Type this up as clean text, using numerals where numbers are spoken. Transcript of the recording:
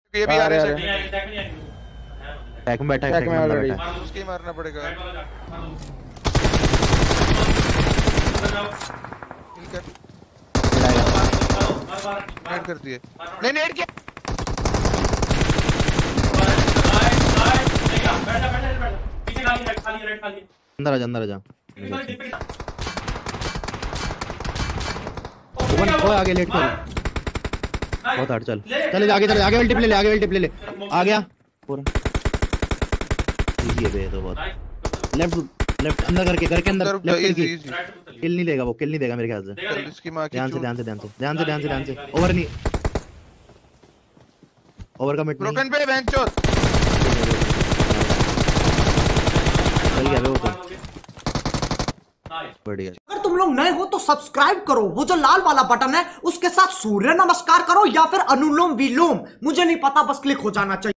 ये भी आ रहे हैं। टैग में बैठा है, टैग में ऑलरेडी उसके ही मारना पड़ेगा। किल कर, नेट कर दिए। नहीं नेट किया। अंदर आजा, अंदर आजा। वन वो आगे लेट कर, बहुत हार्ड। चल चल आगे, चल आगे, अल्टिप ले ले, आगे अल्टिप ले ले। आ गया पूरा इजी है बे तो बहुत। लेफ्ट लेफ्ट अंदर करके, घर के अंदर लेफ्ट इजी की इजी। किल नहीं देगा वो, किल नहीं देगा मेरे ख्याल से। चल इसकी मां की ध्यान से चूत। ध्यान से ध्यान से ध्यान से ध्यान से ध्यान से। ओवर नहीं, ओवर का मिट नहीं। ब्रोकन पे बेंचोत। चल गया बे वो तो बढ़िया। अगर तुम लोग नए हो तो सब्सक्राइब करो, वो जो लाल वाला बटन है उसके साथ सूर्य नमस्कार करो या फिर अनुलोम विलोम, मुझे नहीं पता, बस क्लिक हो जाना चाहिए।